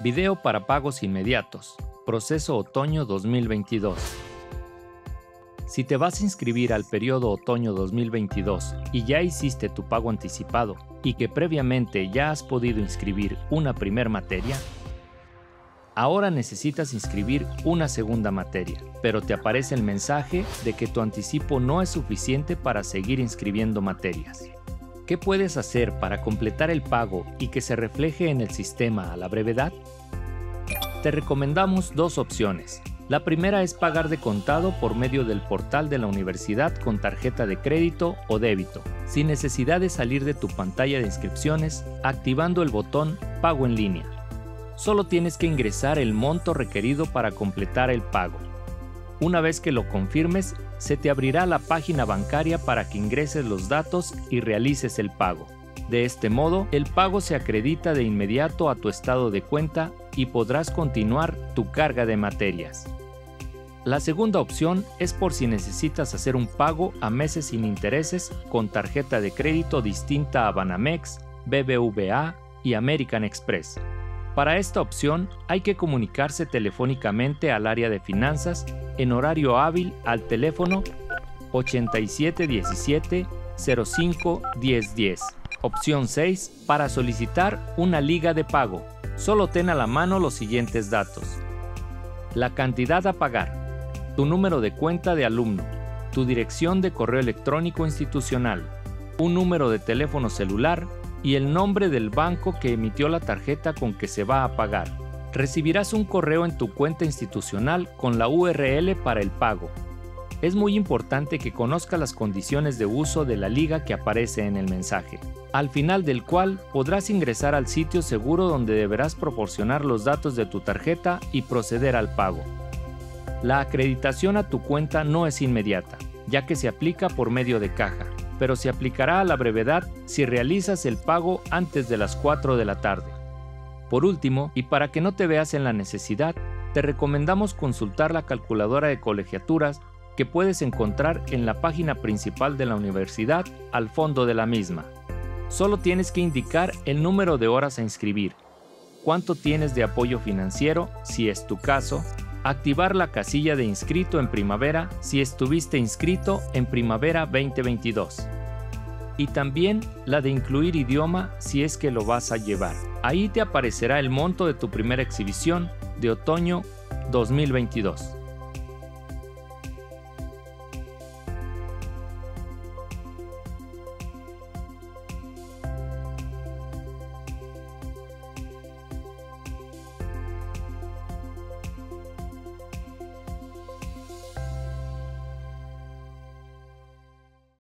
Video para pagos inmediatos. Proceso otoño 2022. Si te vas a inscribir al periodo otoño 2022 y ya hiciste tu pago anticipado y que previamente ya has podido inscribir una primer materia, ahora necesitas inscribir una segunda materia, pero te aparece el mensaje de que tu anticipo no es suficiente para seguir inscribiendo materias. ¿Qué puedes hacer para completar el pago y que se refleje en el sistema a la brevedad? Te recomendamos dos opciones. La primera es pagar de contado por medio del portal de la universidad con tarjeta de crédito o débito, sin necesidad de salir de tu pantalla de inscripciones, activando el botón Pago en línea. Solo tienes que ingresar el monto requerido para completar el pago. Una vez que lo confirmes, se te abrirá la página bancaria para que ingreses los datos y realices el pago. De este modo, el pago se acredita de inmediato a tu estado de cuenta y podrás continuar tu carga de materias. La segunda opción es por si necesitas hacer un pago a meses sin intereses con tarjeta de crédito distinta a Banamex, BBVA y American Express. Para esta opción hay que comunicarse telefónicamente al área de finanzas en horario hábil al teléfono 8717 05 1010. Opción 6. Para solicitar una liga de pago. Solo ten a la mano los siguientes datos. La cantidad a pagar, tu número de cuenta de alumno, tu dirección de correo electrónico institucional, un número de teléfono celular y el nombre del banco que emitió la tarjeta con que se va a pagar. Recibirás un correo en tu cuenta institucional con la URL para el pago. Es muy importante que conozcas las condiciones de uso de la liga que aparece en el mensaje, al final del cual podrás ingresar al sitio seguro donde deberás proporcionar los datos de tu tarjeta y proceder al pago. La acreditación a tu cuenta no es inmediata, ya que se aplica por medio de caja, pero se aplicará a la brevedad si realizas el pago antes de las 4 de la tarde. Por último, y para que no te veas en la necesidad, te recomendamos consultar la calculadora de colegiaturas que puedes encontrar en la página principal de la universidad al fondo de la misma. Solo tienes que indicar el número de horas a inscribir, cuánto tienes de apoyo financiero si es tu caso, activar la casilla de inscrito en primavera si estuviste inscrito en primavera 2022 y también la de incluir idioma si es que lo vas a llevar. Ahí te aparecerá el monto de tu primera exhibición de otoño 2022.